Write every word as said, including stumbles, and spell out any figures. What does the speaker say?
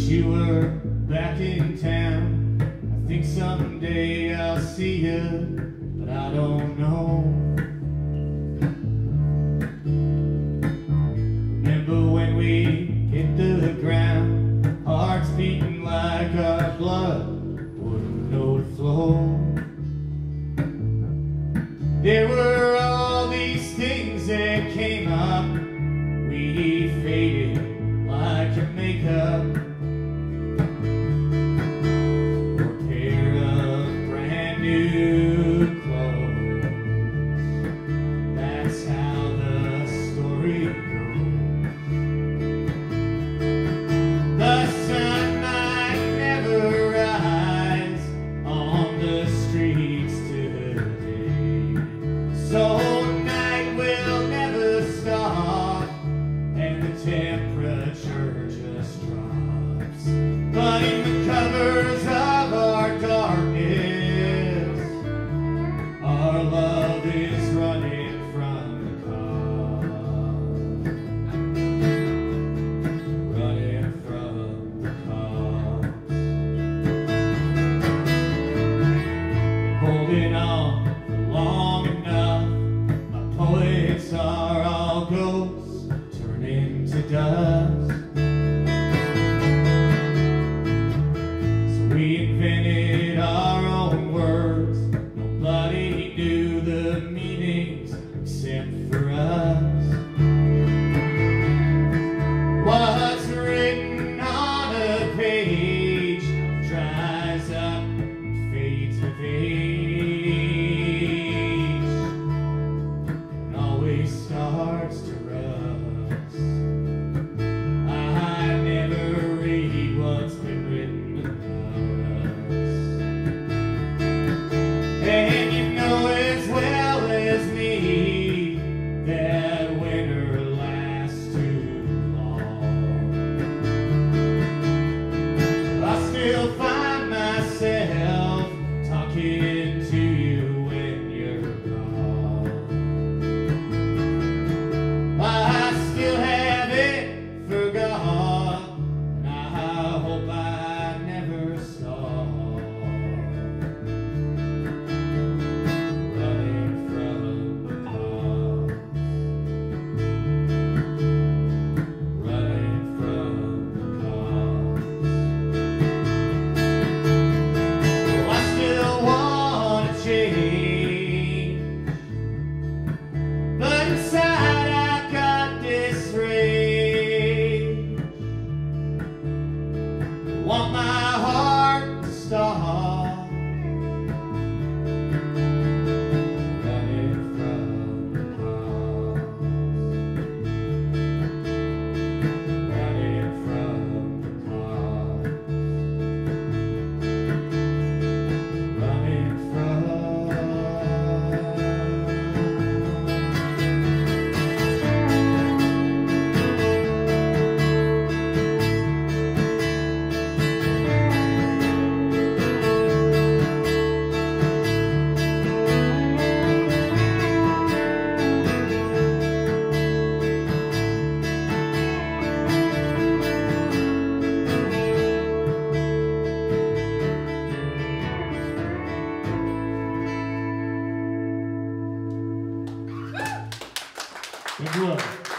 you were back in town. I think someday I'll see you, but I don't know. Remember when we hit the ground, hearts beating like our blood wouldn't know to flow. There were all these things that came up, we faded like your makeup. Or a pair of brand new clothes. That's how the story goes. The sun might never rise on the streets today, so night will never stop and the temperature just drops. But in the covers of our darkness, our love is running from the cops. Running from the cops. Holding on for long enough, my poets are all ghosts turning to dust. So we invented our own words. Nobody knew the meanings except for us. What's written on a page dries up and fades with age, and always starts to rust. I never read what's been written about us. And you know as well as me that winter lasts too long. I still find myself talking to you when you're gone. I still haven't forgotten, and I hope I never stop running from the cops. Running from the cops. Oh, I still want to change, but inside I got this rage. I want my heart to stop running from the cops. Running from the cops. Running from Good luck.